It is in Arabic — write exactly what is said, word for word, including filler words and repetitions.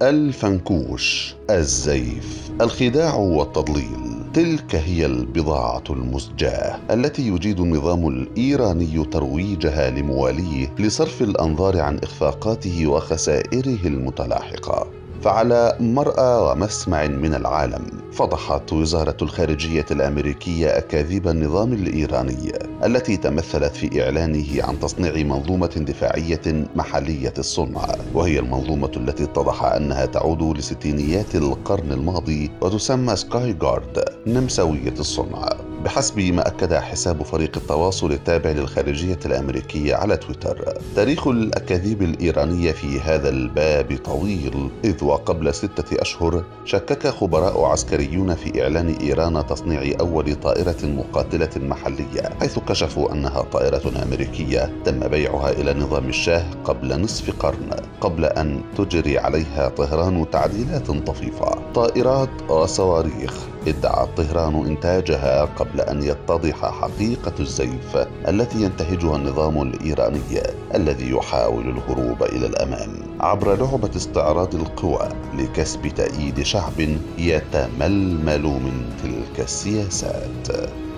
الفنكوش، الزيف، الخداع والتضليل، تلك هي البضاعة المزجاة التي يجيد النظام الإيراني ترويجها لمواليه لصرف الأنظار عن إخفاقاته وخسائره المتلاحقة. فعلى مرأى ومسمع من العالم فضحت وزارة الخارجية الأمريكية أكاذيب النظام الإيراني التي تمثلت في إعلانه عن تصنيع منظومة دفاعية محلية الصنع، وهي المنظومة التي اتضح أنها تعود لستينيات القرن الماضي وتسمى سكاي جارد نمساوية الصنع، بحسب ما أكد حساب فريق التواصل التابع للخارجية الأمريكية على تويتر. تاريخ الأكاذيب الإيرانية في هذا الباب طويل، إذ وقبل ستة أشهر شكك خبراء عسكريون في إعلان إيران تصنيع أول طائرة مقاتلة محلية، حيث كشفوا أنها طائرة أمريكية تم بيعها إلى نظام الشاه قبل نصف قرن، قبل أن تجري عليها طهران تعديلات طفيفة. طائرات وصواريخ ادعت طهران إنتاجها قبل أن يتضح حقيقة الزيف التي ينتهجها النظام الإيراني الذي يحاول الهروب إلى الأمام عبر لعبة استعراض القوى لكسب تأييد شعب يتململ من تلك السياسات.